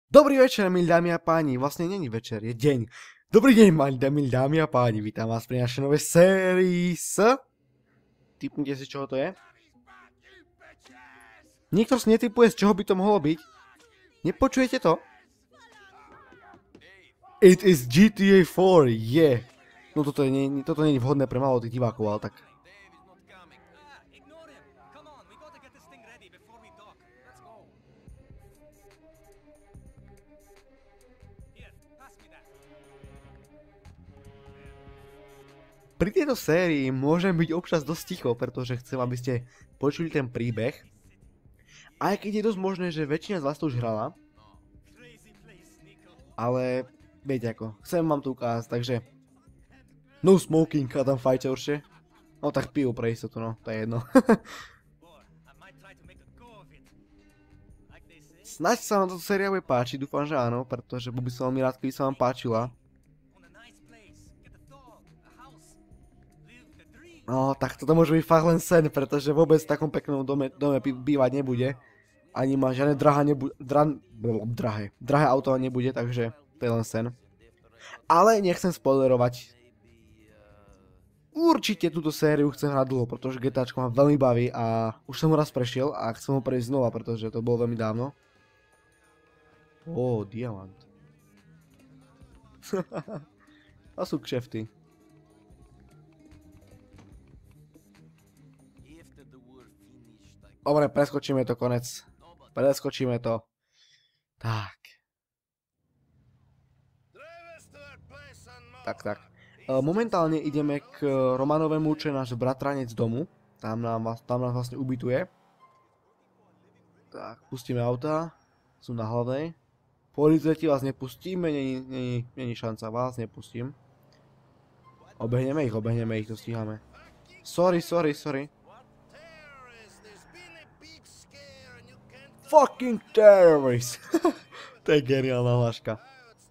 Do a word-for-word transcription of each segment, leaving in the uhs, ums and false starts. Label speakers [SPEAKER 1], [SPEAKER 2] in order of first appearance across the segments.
[SPEAKER 1] Dobrý večer, milí dámy a páni. Vlastne není večer, je deň. Dobrý deň, milí dámy a páni. Vítam vás pri našej novej sérii s... Tipnite si, čoho to je? Nikto si netipuje, z čoho by to mohlo byť. Nepočujete to? It is G T A four, yeah. No toto, je, nie, toto nie je vhodné pre málo tých divákov, ale tak... Pri tejto sérii môžem byť občas dosť ticho, pretože chcem, aby ste počuli ten príbeh. Aj keď je dosť možné, že väčšina z vás to už hrala. Ale viete ako, chcem vám to ukázať, takže... No smoking, a tam fajte určite. No tak pijú pre istotu, no, to je jedno. Snaď sa vám táto séria bude páčiť, dúfam, že áno, pretože by som veľmi rád, keby sa vám páčila. No, tak toto môže byť fakt len sen, pretože vôbec v takom peknom dome, dome bývať nebude. Ani ma žiadne drahé nebude, dra, drahé, drahé auto nebude, takže to je len sen. Ale nechcem spoilerovať. Určite túto sériu chcem hrať dlho, pretože GTAčko ma veľmi baví a už som ho raz prešiel a chcem ho prejsť znova, pretože to bolo veľmi dávno. Ó, diamant. To sú kšefty. Dobre, preskočíme to, konec. Preskočíme to. Tak. Tak, tak. Momentálne ideme k Romanovému, čo je náš bratranec domu. Tam nám, tam nám vlastne ubytuje. Tak, pustíme auta. Sú na hlavnej. Policajti vás nepustíme, není, není, není šanca, vás nepustím. Obehneme ich, obehneme ich, to stíhame. Sorry, sorry, sorry. Fucking terrorist! To je geniálna hláška.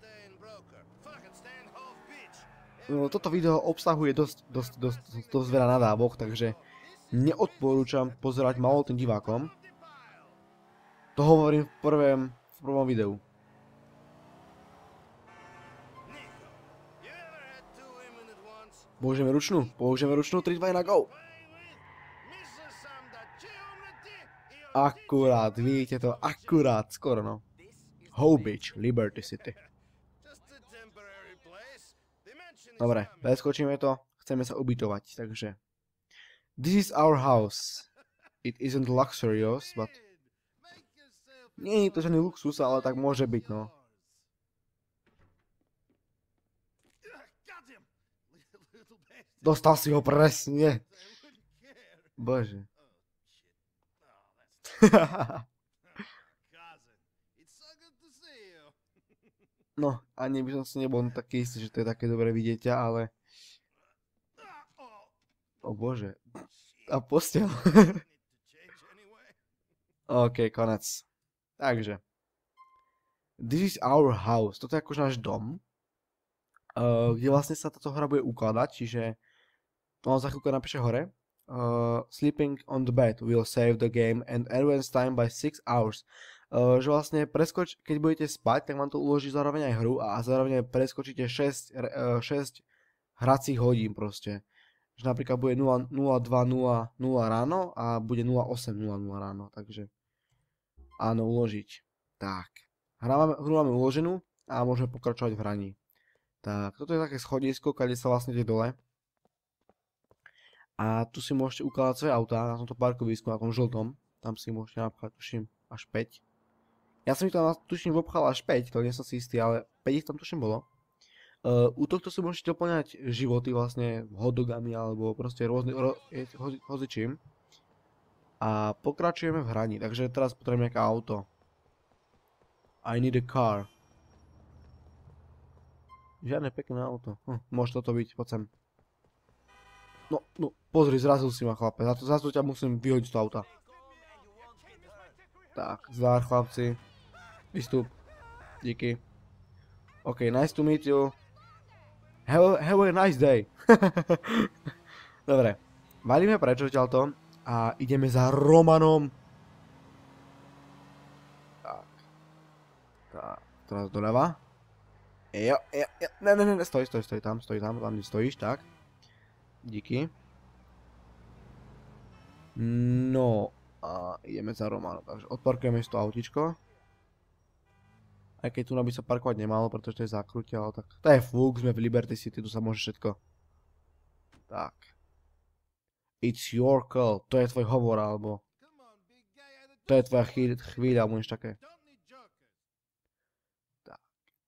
[SPEAKER 1] No, toto video obsahuje dosť, dosť, dosť, dosť, dosť veľa nadávok, takže neodporúčam pozerať málo tým divákom. To hovorím v prvom, v prvom videu. Použijeme ručnú, použijeme ručnú, tri, dva, jedna, go! Akurát, vidíte to, akurát, skoro no. Hope Beach, Liberty City. Dobre, preskočíme to, chceme sa ubytovať, takže... This is our house. It isn't luxurious, but... Nie je to žiadny luxus, ale tak môže byť, no. Dostal si ho presne. Bože. No, ani by som si nebol taký istý, že to je také dobré vidieť, ale... O bože. A posteľ. OK, konec. Takže. This is our house. Toto je akože náš dom. Uh, kde vlastne sa táto hra bude ukladať, čiže... On za chvíľku napíše hore. Uh, sleeping on the bed will save the game and advance time by six hours. Uh, že vlastne preskoč, keď budete spať, tak vám to uloží zároveň aj hru a zároveň preskočíte šesť, uh, šesť hracích hodín proste. Že napríklad bude nula dva nula nula ráno a bude nula osem nula nula ráno, takže áno, uložiť. Tak, hru máme uloženú a môžeme pokračovať v hraní. Tak, toto je také schodisko, kde sa vlastne ide dole. A tu si môžete ukladať svoje autá na tomto parkovisku, na tom žltom. Tam si môžete napchať, tuším, až päť. Ja som ich tam, tuším, obchal až päť, to nie som si istý, ale päť ich tam tuším bolo. Uh, u tohto si môžete doplňať životy vlastne hotdogami alebo proste rôzny, ro, hozičím. A pokračujeme v hraní, takže teraz potrebujeme nejaké auto. I need a car. Žiadne pekné auto. Hm, môže toto byť, poď sem. No, no, pozri, zrazil si ma, chlape. Za to, za to ťa musím vyhodiť z toho auta. Tak, zdar, chlapci. Vystup. Díky. OK, nice to meet you. Have, have a nice day. Dobre. Valíme preč odtiaľto a ideme za Romanom. Tak. Tak, teraz doľava. Jo, jo, jo, ne, ne, ne, stoj, stoj, stoj tam, stoj tam, tam, kde stojíš, tak. Díky. No, a ideme za Romanom, takže odparkujeme si to autíčko. Aj keď tu by sa parkovať nemalo, pretože to je zákrutie, ale tak to je fuk, sme v Liberty City, tu sa môže všetko. Tak. It's your call, to je tvoj hovor, alebo to je tvoja chvíľa, alebo niečo také. Tak.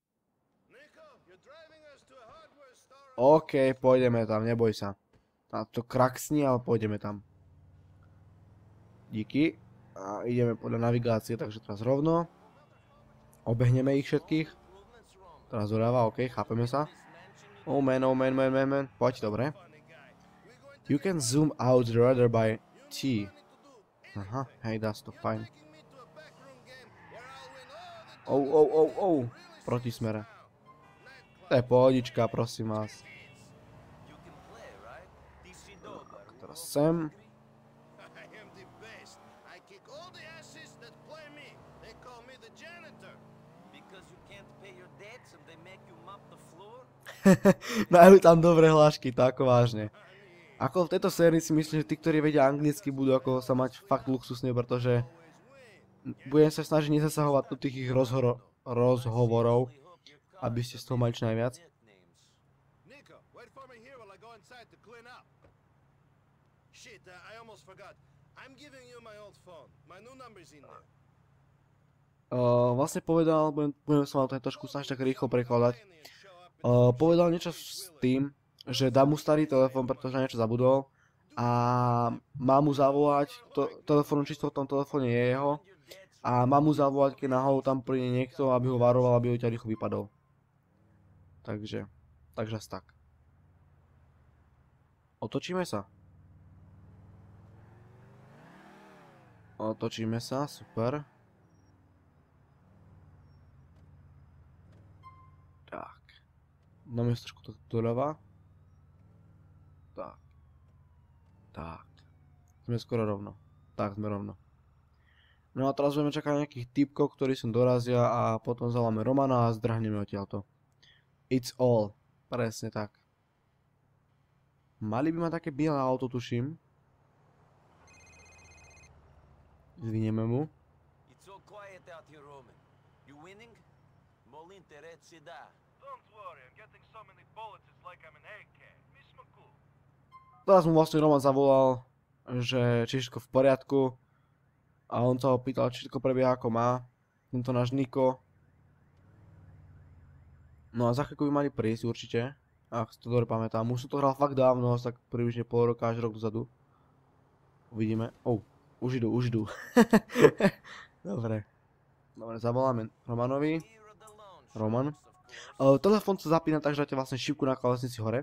[SPEAKER 1] OK, pôjdeme tam, neboj sa. A to kraksni, ale pôjdeme tam. Díky. A ideme podľa navigácie, takže teraz rovno. Obehneme ich všetkých. Teraz doľava, OK, chápeme sa. Oh man, oh man, man, man, man. Poď, dobre. You can zoom out the radar by T. Aha, hej, dá sa to, fajn. Oh, oh, oh, oh. Proti smere. To je pohodička, prosím vás. Tak, teraz sem. Majú tam dobré hlášky, to ako vážne. Ako v tejto sérii si myslím, že tí, ktorí vedia anglicky, budú ako sa mať fakt luxusne, pretože budem sa snažiť nezasahovať do tých ich rozhovorov, aby ste z toho mali čo najviac. Uh, vlastne povedal, budem, budem sa mal to trošku snažiť tak rýchlo prekladať. Uh, povedal niečo s tým, že dá mu starý telefón, pretože niečo zabudol a má mu zavolať, to, telefónnu číslo v tom telefóne je jeho a má mu zavolať, keď náhodou tam príde niekto, aby ho varoval, aby ho ťa rýchlo vypadol. Takže, takže tak. Otočíme sa. Otočíme sa, super. Tak. Dáme si trošku to doľava. Tak. Tak. Sme skoro rovno. Tak, sme rovno. No a teraz budeme čakať nejakých typkov, ktorí sem dorazia a potom zavoláme Romana a zdrhneme odtiaľto. It's all. Presne tak. Mali by mať také biele auto, tuším. Zvinieme mu. It's all quiet out here, Roman. You winning? Don't worry, I'm getting so many bullets, it's like I'm an A K. Teraz mu vlastne Roman zavolal, že či všetko v poriadku. A on sa ho pýtal, či všetko prebieha ako má. Tento náš Niko. No a za chvíľku by mali prísť určite. Ak si to dobre pamätám. Už som to hral fakt dávno, tak približne pol roka až rok dozadu. Uvidíme. Oh, už idú, už idú. Dobre. Dobre, zavoláme Romanovi. Roman. Uh, telefón sa zapína tak, že dáte vlastne šipku na klávesnici hore.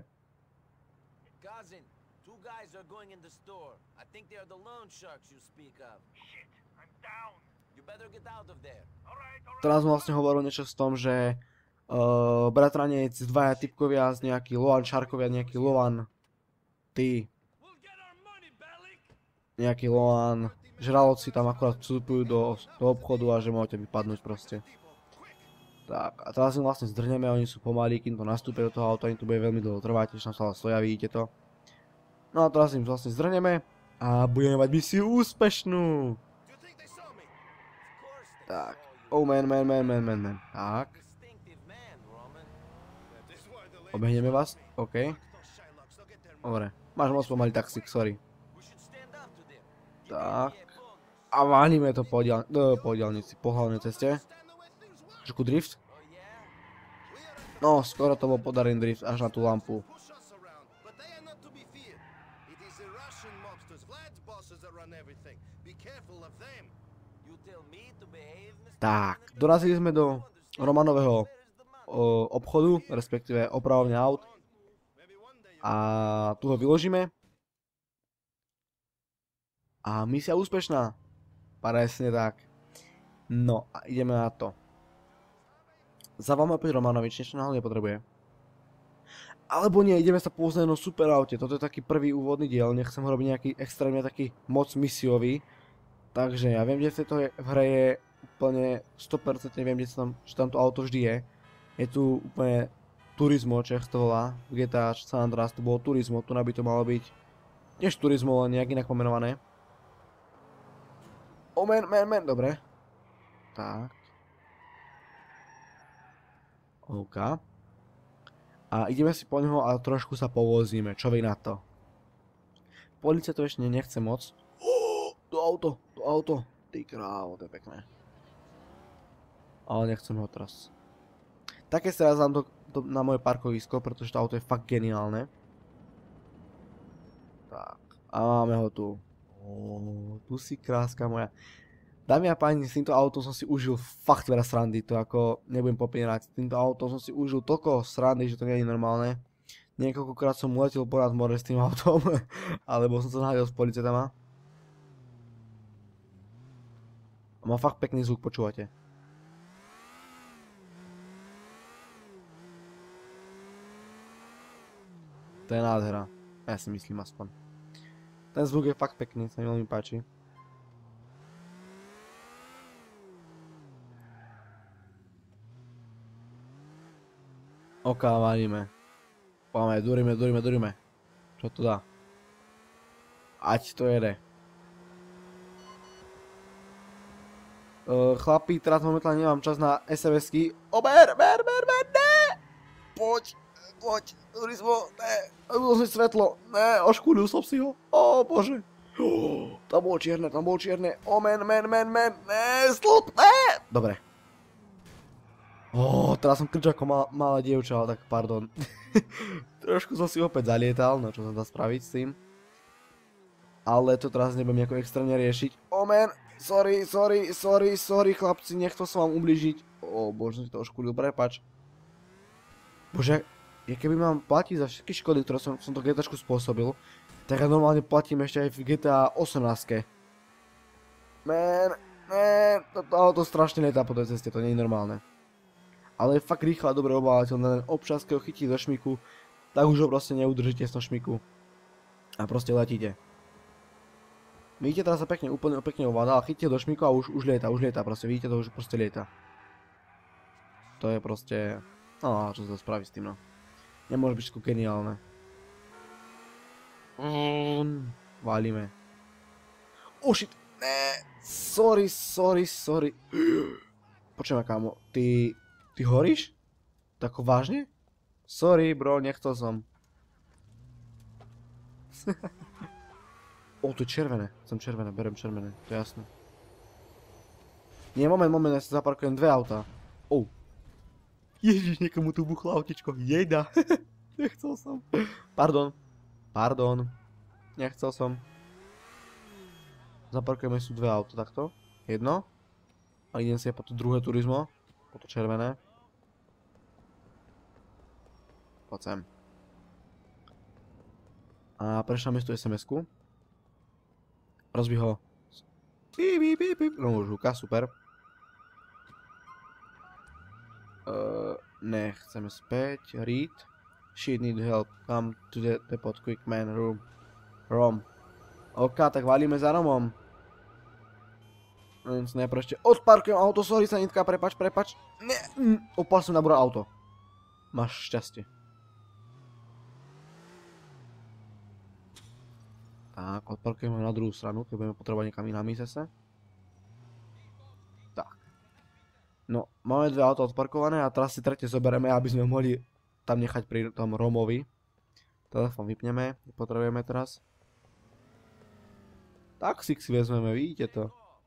[SPEAKER 1] Teraz mu vlastne hovoril niečo s tom, že uh, bratranec, dvaja typkovia z nejaký Loan Sharkovia, nejaký Loan ty nejaký Loan žraloci tam akurát vstupujú do, do obchodu a že môžete vypadnúť proste. Tak, a teraz im vlastne zdrhneme, oni sú pomalí, kým to nastúpia do toho auta, im to bude veľmi dlho trvať, tiež tam stále stoja, vidíte to. No a teraz im vlastne zdrhneme a budeme mať misiu úspešnú. Tak, oh man, man, man, man, man, man, tak. Obehneme vás, OK. Dobre, máš moc pomalý taxík, sorry. Tak. A válime to po, dial no, po diaľnici, po hlavnej ceste. Trošku drift. No, skoro to bol podarený drift až na tú lampu. Tak, dorazili sme do Romanového o, obchodu, respektíve opravovne aut. A tu ho vyložíme. A misia úspešná. Presne tak. No a ideme na to. Zavoláme opäť Romanovi, či niečo náhodou nepotrebuje. Alebo nie, ideme sa pozrieť na super aute. Toto je taký prvý úvodný diel, nechcem ho robiť nejaký extrémne taký moc misiový. Takže ja viem, že v tejto hre je úplne sto percent viem, kde tam, že tam to auto vždy je. Je tu úplne Turismo, čo to volá, v G T A San Andreas to bolo Turismo, tu by to malo byť tiež Turismo, len nejak inak pomenované. O, man, man, man, dobre. Tak. OK. A ideme si po neho a trošku sa povozíme, čo vy na to? Polícia to ešte nechce moc. Oh, to auto, to auto. Ty krávo, to je pekné. Ale nechcem ho teraz. Také sa raz dám do, do, na moje parkovisko, pretože to auto je fakt geniálne. Tak, a máme ho tu. Oh, tu si kráska moja. Dámy a páni, s týmto autom som si užil fakt veľa srandy, to ako nebudem popierať. S týmto autom som si užil toľko srandy, že to nie je normálne. Niekoľkokrát som uletel ponad more s tým autom, alebo som sa nahľadil s policajtama. Má fakt pekný zvuk, počúvate. To je nádhera, ja si myslím aspoň. Ten zvuk je fakt pekný, sa mi veľmi páči. OK, valíme. Máme, duríme, duríme, duríme. Čo to dá? Ať to jede. Uh, chlapi, teraz momentálne nemám čas na es em esky. Ober, ber, ber, ber, ne! Poď, poď, Turismo, ne, bylo si svetlo, ne, oškúdil som si ho, o bože. Oh, tam bolo čierne, tam bolo čierne, o men, men, men, men, ne, stĺp, ne! Dobre. Oh, teraz som krč ako mal, malá dievča, ale tak pardon. Trošku som si opäť zalietal, no čo som dá spraviť s tým. Ale to teraz nebudem nejako extrémne riešiť. O men, sorry, sorry, sorry, sorry chlapci, nechcel som vám ubližiť. O bože, som si to oškúdil, prepáč. Bože, ja keby mám platiť za všetky škody, ktoré som, som to GTAčku spôsobil, tak ja normálne platím ešte aj v G T A osemnásť. Man, man, toto auto strašne letá po tej ceste, to nie je normálne. Ale je fakt rýchlo a dobre obávateľné, len občas, keď ho chytí do šmiku, tak už ho proste neudržíte z toho šmiku. A proste letíte. Vidíte, teraz sa pekne, úplne pekne ovláda, ale chytíte do šmiku a už, už lieta, už lieta, proste vidíte to, už proste lieta. To je proste, no čo sa to spraví s tým, no. Nemôže byť všetko geniálne. Mm, válime. Oh shit, ne, sorry, sorry, sorry. Počujem, kámo, ty... Ty horíš? Tako vážne? Sorry, bro, nechcel som. O, to je červené. Som červené, berem červené, to je jasné. Nie, moment, moment, ja sa zaparkujem dve autá. Oh. Ježiš, niekomu tu buchlo autičko. Jejda. Nechcel som. Pardon. Pardon. Nechcel som. Zaparkujeme si dve auta takto. Jedno. A idem si aj po to druhé Turismo. Po to červené. Poď sem. A prešla mi tu es em esku. Rozbí ho. Píp, píp, píp, píp. No už húka, super. Uh, ne, chceme späť. Read. Shit, need help. Come to the depot, quick man room. Rom. OK, tak valíme za Romom. Najprv ešte odparkujem auto, sorry sanitka, prepač, prepač. Ne, opal som na buré auto. Máš šťastie. Tak, odparkujeme na druhú stranu, keď budeme potrebovať niekam inám ísť zase. Tak. No, máme dve auto odparkované a teraz si tretie zoberieme, aby sme mohli tam nechať pri tom Romovi. Telefón vypneme, potrebujeme teraz. Taxík si vezmeme, vidíte to.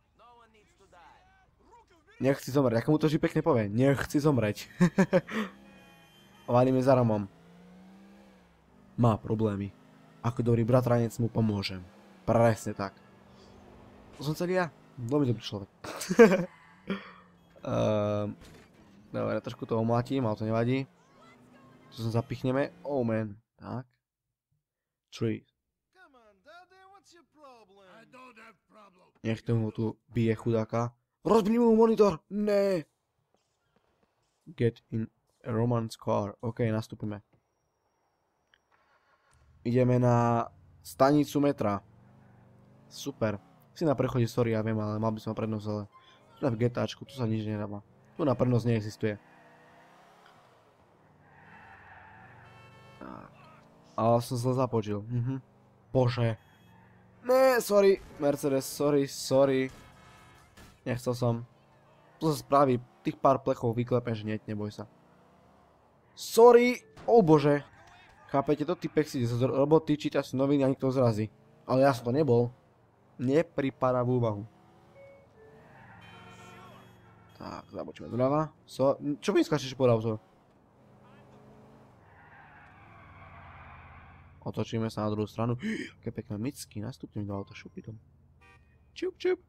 [SPEAKER 1] Nechci zomrieť, ako mu to vždy pekne povie, nechci zomrieť. Valíme za Romom. Má problémy. Ako dobrý bratranec mu pomôžem. Presne tak. To som celý ja. Veľmi dobrý človek. um, dobre, trošku to omlatím, ale to nevadí. Tu sa zapichneme. Oh man. Tak. Tree. Nech tomu tu bije chudáka. Rozbili mu monitor! Ne! Get in a Roman's car. OK, nastúpime. Ideme na stanicu metra. Super. Si na prechode, sorry, ja viem, ale mal by som prednosť, ale Tu na v GTAčku, tu sa nič nedáva. Tu na prenos neexistuje. Tak. Ale som zle započil. Mhm. Bože. Ne, sorry, Mercedes, sorry, sorry. Nechcel som. To sa spraví, tých pár plechov vyklepem, že hneď, neboj sa. Sorry, o bože. Chápete, to typek si ide z roboty, číta si noviny a nikto zrazí. Ale ja som to nebol. Nepripadá v úvahu. Tak, zabočíme zľava. So, čo mi skáčeš pod auto? Otočíme sa na druhú stranu. Aké pekné micky, nastúpim do auta šupidom. Čup, čup.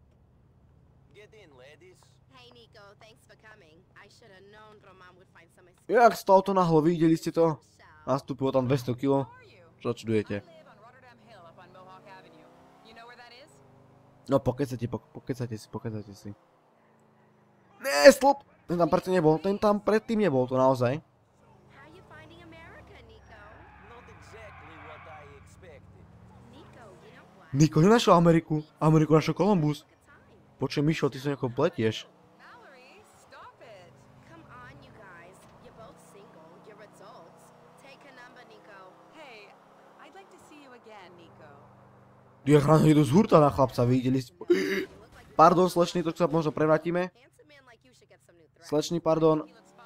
[SPEAKER 1] Jak z toho auto nahlo, videli ste to? Nastúpilo tam dvesto kilogramov. Čo čudujete? No pokecajte, pokecajte si, pokecajte si. Ne, stĺp! Ten tam predtým nebol, ten tam predtým nebol, to naozaj. Niko nenašiel Ameriku, Ameriku našiel Columbus. Počujem, Mišo, ty sa nejako pletieš. Jak ráno idú z hurta na chlapca, videli ste? Pardon, slečný, to sa možno prevrátime. Slečný, pardon.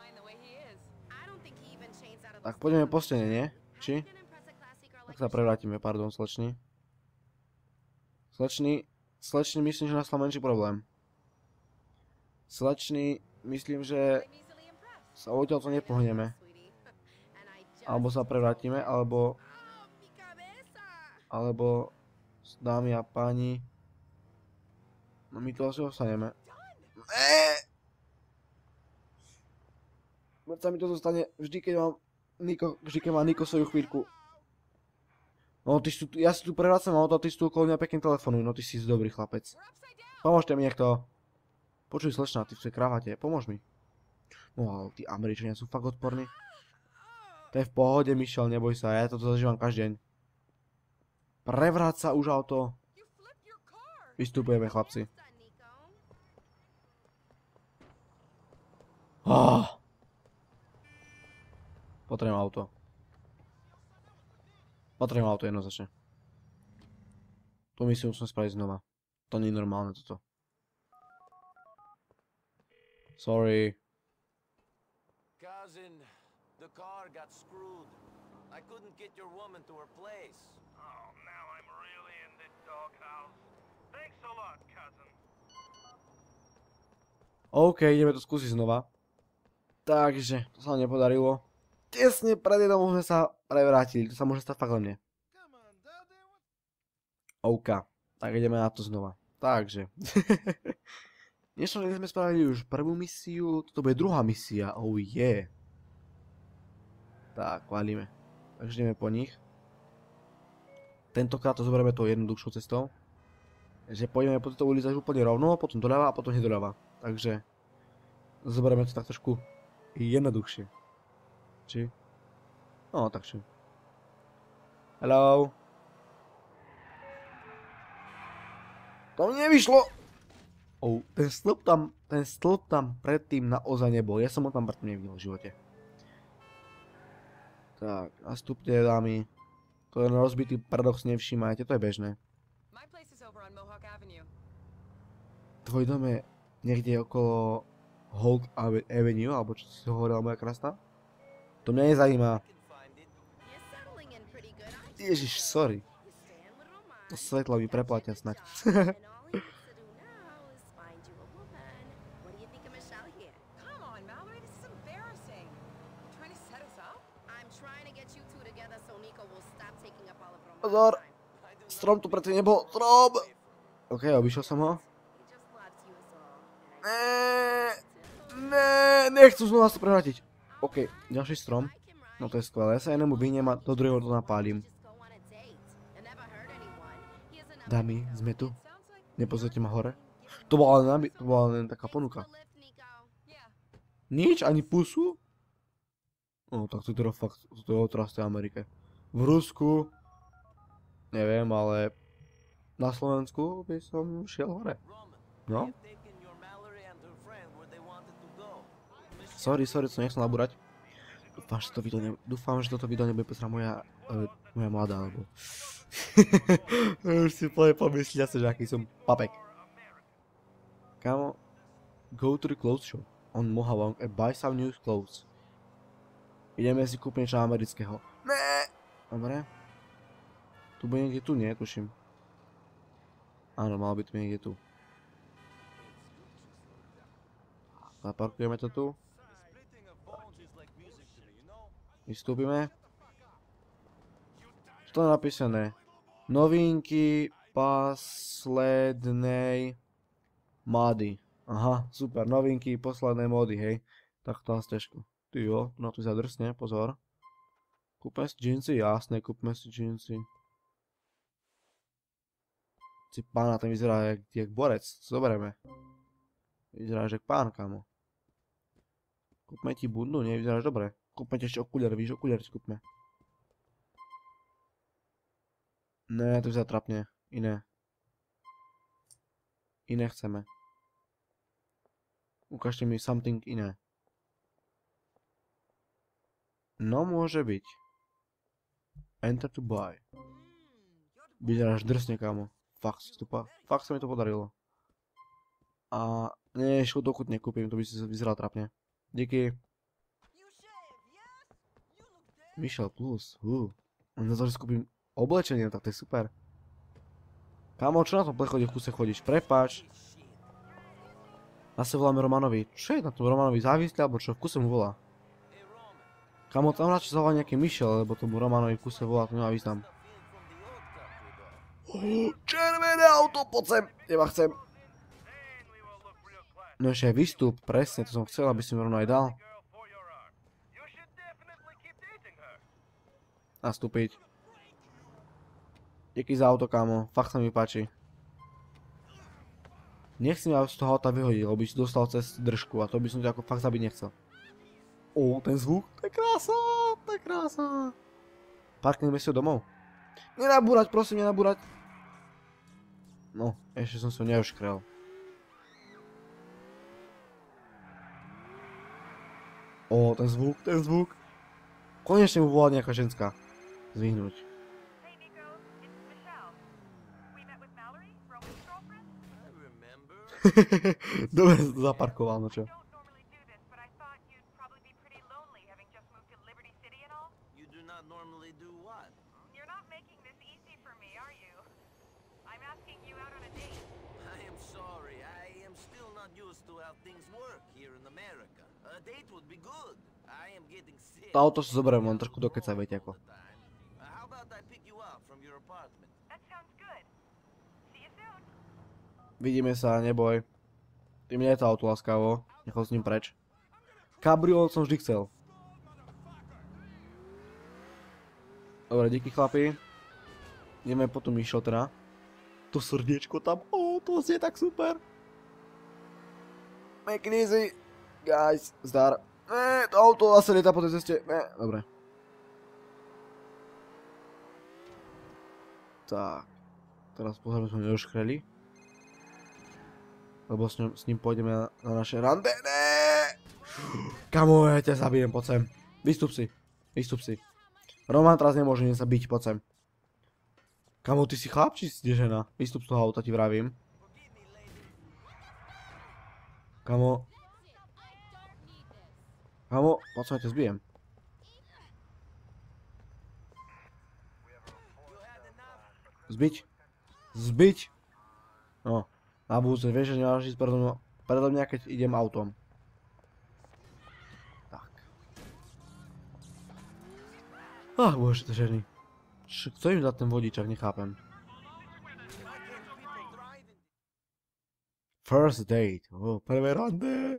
[SPEAKER 1] Tak poďme po stene, nie? Či? Tak sa prevrátime, pardon, slečný. Slečný, slečný, myslím, že nastal menší problém. Slečný, myslím, že sa odtiaľ to nepohneme. Alebo sa prevrátime, alebo... Alebo... Dámy a páni... No my to asi ostaneme. Eee! Veď sa mi to zostane vždy, keď mám Niko, vždy, keď má Niko svoju chvíľku. No ty si tu, ja si tu prevrácam auto a ty si tu okolo mňa pekne telefonuj, no ty si dobrý chlapec. Pomôžte mi niekto. Počuj slečná, ty v tej kravate, pomôž mi. No ale tí Američania sú fakt odporní. To je v pohode, Michel, neboj sa, ja toto zažívam každý deň. Prevráť sa už auto. Vystupujeme, chlapci. Oh. Potrebujem auto. Potrebujem auto jednoznačne. Tu misiu musím spraviť znova. To nie je normálne toto. Sorry.
[SPEAKER 2] Cousin, the car got screwed. I couldn't get your woman to her place.
[SPEAKER 3] Oh, now I'm really in the doghouse. Thanks a lot, cousin.
[SPEAKER 1] OK, ideme to skúsiť znova. Takže, to sa nepodarilo. Tesne pred jednou sme sa prevrátili, to sa môže stať fakt len mne. OK, tak ideme na to znova. Takže. Dnešnom dne sme spravili už prvú misiu, toto bude druhá misia, oh yeah. Tak, valíme. Takže ideme po nich. Tentokrát to zoberieme tou jednoduchšou cestou. Že pôjdeme po tejto ulici až úplne rovno, potom doľava a potom hneď doľava. Takže zoberieme to tak trošku jednoduchšie. Či? No, takže. Hello. To mi nevyšlo. Oh, ten stĺp tam, ten stĺp tam predtým naozaj nebol. Ja som ho tam predtým nevidel v živote. Tak, nastupte, dámy. To je rozbitý paradox, nevšímajte, to je bežné. Tvoj dom je niekde okolo Hulk Avenue, alebo čo si hovorila moja krásna? To mňa nezajíma. Ježiš, sorry. To svetlo mi preplatia snať. Pozor! Strom tu predtým nebol. Strom! OK, obišiel som ho. Neee, neee, nechcú znova sa to prevrátiť. OK, ďalší strom. No to je skvelé, ja sa jednému vyhnem a do druhého to napálim. Dámy, sme tu? Nepozrite ma hore? To bola len, to bola len taká ponuka. Nič, ani pusu? No tak to je teda fakt, to je otraz tej Amerike. V Rusku, neviem, ale na Slovensku by som šiel hore. No? Sorry, sorry, co nechcem nabúrať. Dúfam, že to video ne... Dúfam, že toto video nebude pozerať moja... Uh, moja mladá, alebo... Už si plne pomyslia sa, že aký som papek. Kámo, go to the clothes shop on Mohawk and buy some new clothes. Ideme si kúpiť niečo amerického. Ne. Dobre. Tu bude niekde tu, nie? Tuším. Áno, malo by to byť niekde tu. Zaparkujeme to tu. Vystúpime. Čo to je napísané? Novinky poslednej módy. Aha, super, novinky poslednej módy, hej. Tak to nás ťažko. Ty jo, no tu zadrsne, pozor. Kúpme si džínsy, jasné, kúpme si džínsy. Si pána, ten vyzerá jak, jak borec, zoberieme. Vyzeráš jak pán, kámo. Kúpme ti bundu, nie, vyzeráš dobre. Kúpme ti ešte okuliare, víš, okuliare si kúpme. Ne, to vyzerá trapne, iné. Iné chceme. Ukážte mi something iné. No, môže byť. Enter to buy. Vyzeráš drsne, kámo. Fakt, stupa. Fakt sa mi to podarilo. A nie, škodokut nekúpim, to by si vyzeral trapne. Díky. Michel plus, uh. On za to, že skúpim oblečenie, tak to je super. Kámo, čo na tom plechode v kuse chodíš? Prepáč. Zase voláme Romanovi. Čo je na tom Romanovi závislý, alebo čo? V kuse mu volá. Kámo, tam radšej sa volá nejaký Michel, lebo tomu Romanovi v kuse volá, to nemá význam. Oh, červené auto, poď sem, teba chcem. No ešte aj výstup, presne, to som chcel, aby si mi rovno aj dal. Nastúpiť. Díky za auto, kámo, fakt sa mi páči. Nechci ma z toho auta vyhodiť, lebo by si dostal cez držku a to by som ťa ako fakt zabiť nechcel. Ó, ten zvuk, to je krása, to je krása. Parkneme si ho domov. Nenabúrať, prosím, nenabúrať. No, ešte som sa neuškrel. Ó, ten zvuk, ten zvuk. Konečne mu volá nejaká ženská. Zvyhnúť. Dobre, zaparkoval, no čo. To auto si zoberiem, len trošku dokecaj, viete ako. Vidíme sa, neboj. Ty mi je to auto láskavo, nechod s ním preč. Kabriol som vždy chcel. Dobre, díky chlapi. Ideme potom Michel teda. To srdiečko tam, ó, to je tak super. Make it easy. Guys, zdar. Ne, to auto zase lieta po tej ceste. Ne, dobre. Tak. Teraz pozorím, sme nedoškreli. Lebo s ním, s ním pôjdeme na, na naše rande. Ne! Kamo, ja ťa zabijem, poď sem. Vystup si. Vystup si. Roman teraz nemôže sa byť, poď sem. Kamo, ty si chlap, či si žena? Vystup z toho auta, ti vravím. Kamo. Kamo, poď sem, ja ťa zbijem. Zbiť. Zbiť. No. Na budúce, vieš, že nemáš ísť predo mňa, keď idem autom. Tak. Ach, bože, to ženy. Kto im dá ten vodičak, nechápem. First date. Oh, prvé rande.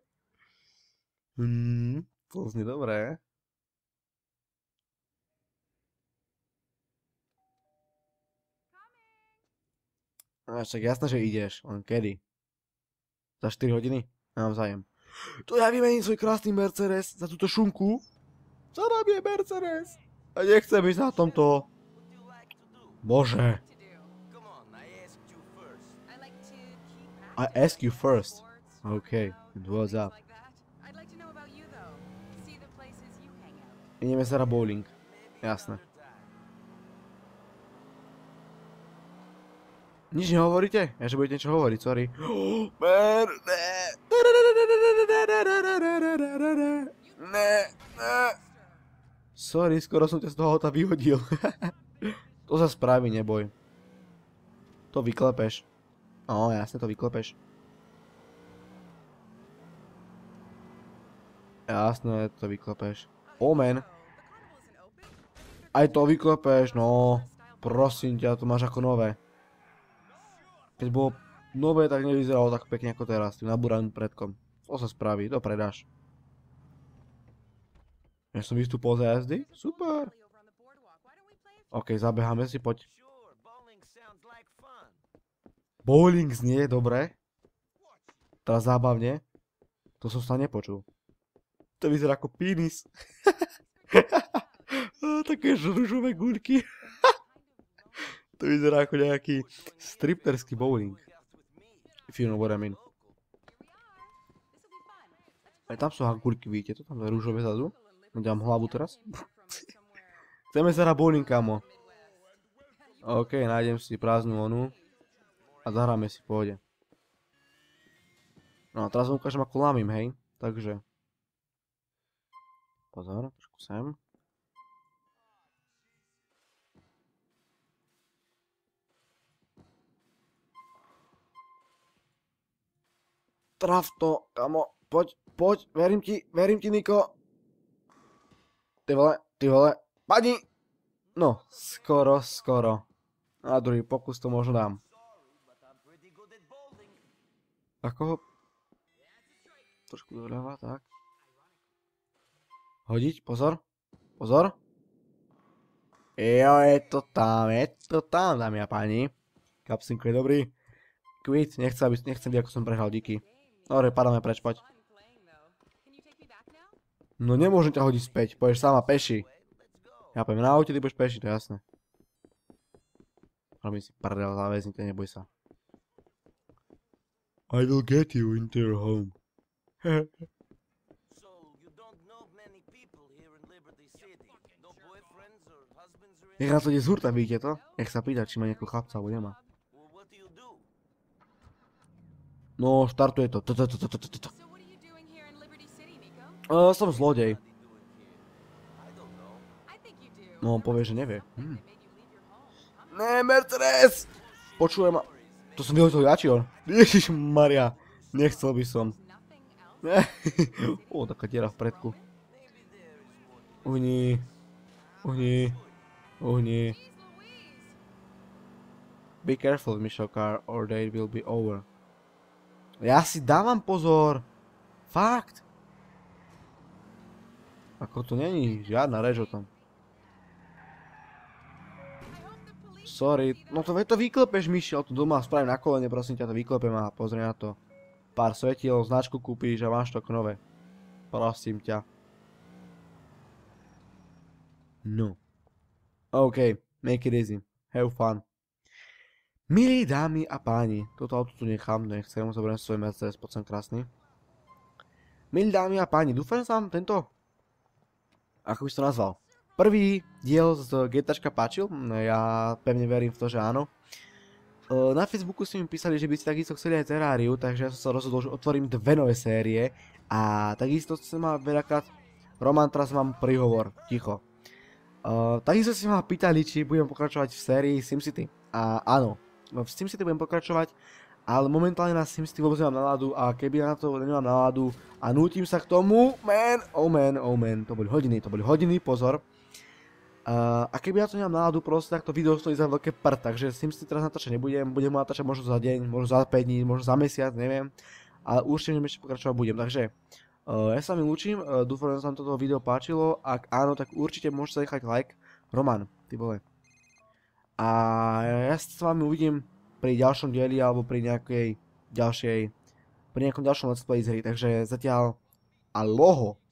[SPEAKER 1] Hmm, to znie dobré. No však jasné, že ideš, len kedy? Za štyri hodiny? Nemám zájem. To ja vymením svoj krásny Mercedes za túto šunku. Zarabie Mercedes. A nechcem ísť na tomto. Bože. I ask you first. OK, what's up? Ideme sa na bowling. Jasné. Nič nehovoríte? Ja, že budete niečo hovoriť, sorry. Man, ne. Ne, ne. Sorry, skoro som ťa z toho auta vyhodil. To sa spraví, neboj. To vyklepeš. No, jasne to vyklepeš. Jasné, to vyklepeš. Omen. Aj to vyklepeš, no. Prosím ťa, to máš ako nové. Keď bolo nové, tak nevyzeralo tak pekne ako teraz, tým nabúraným predkom. To sa spraví, to predáš. Ja som vystúpol za jazdy? Super. OK, zabeháme si, poď. Bowling znie, dobre. Teraz zábavne. To som sa nepočul. To vyzerá ako penis. Také žružové guľky. To vyzerá ako nejaký stripterský bowling. If you know what I mean. Aj tam sú hagulky, vidíte to? Tam je rúžové zadu. Dám hlavu teraz. Chceme sa na bowling, kamo. OK, nájdem si prázdnu onu. A zahráme si, pôjde. No a teraz vám ukážem, ako lámim, hej. Takže. Pozor, trošku sem. Traf to, kamo, poď, poď, verím ti, verím ti, Niko. Ty vole, ty vole, padni! No, skoro, skoro. Na druhý pokus to možno dám. Ako ho... Trošku doľava, tak. Hodiť, pozor, pozor. Jo, je to tam, je to tam, dámy a páni. Kapsinku je dobrý. Quit, nechcem, aby, nechcem byť, ako som prehral, díky. Dobre, padáme preč, poď. No nemôžem ťa hodiť späť, pôjdeš sama peši. Ja poviem na aute, ty budeš peši, to je jasné. Robím si prdel, záväznite, neboj sa. I will get you into your home. Nech na to ide z hurta, vidíte to? Nech sa pýta, či má nejakú chlapca, alebo nemá. No, štartuje to. Som zlodej. No, on povie, že nevie. Hm. Ne, Mercedes! Počujem ma. To som vyhodil ja, či on? Ježišmaria. Nechcel by som. O, taká diera v predku. Uhni. Uhni. Uhni. Be careful, Michelle car, or they will be over. Ja si dávam pozor. Fakt. Ako to není žiadna reč o tom. Sorry. No to to vyklepeš, Michelle, tu doma spravím na kolene, prosím ťa, to vyklepem a pozri na to. Pár svetiel, značku kúpíš a máš to ako nové. Prosím ťa. No. OK, make it easy. Have fun. Milí dámy a páni, toto auto tu nechám, nechcem, zoberiem svoj Mercedes, poď sem krásny. Milí dámy a páni, dúfam, že sa vám tento, ako by som to nazval, prvý diel z GTAčka páčil, ja pevne verím v to, že áno. Na Facebooku si mi písali, že by si takisto chceli aj Terrariu, takže ja som sa rozhodol, že otvorím dve nové série a takisto som ma veľakrát, Roman, teraz mám príhovor, ticho. Uh, takisto si ma pýtali, či budem pokračovať v sérii SimCity a áno. V SimCity budem pokračovať, ale momentálne na SimCity vôbec nemám náladu a keby na to nemám náladu a nútim sa k tomu, man, oh man, oh man, to boli hodiny, to boli hodiny, pozor. Uh, a keby na to nemám náladu, proste tak to video stojí za veľké prd, takže SimCity teraz natáčať nebudem, budem ho natáčať možno za deň, možno za päť dní, možno za mesiac, neviem. Ale určite v ňom ešte pokračovať budem, takže uh, ja sa mi lúčim, uh, dúfam, že sa vám toto video páčilo, ak áno, tak určite môžete nechať like. Roman, ty vole. A ja sa s vami uvidím pri ďalšom dieli alebo pri nejakej ďalšej, pri nejakom ďalšom let's play z hry, takže zatiaľ aloho.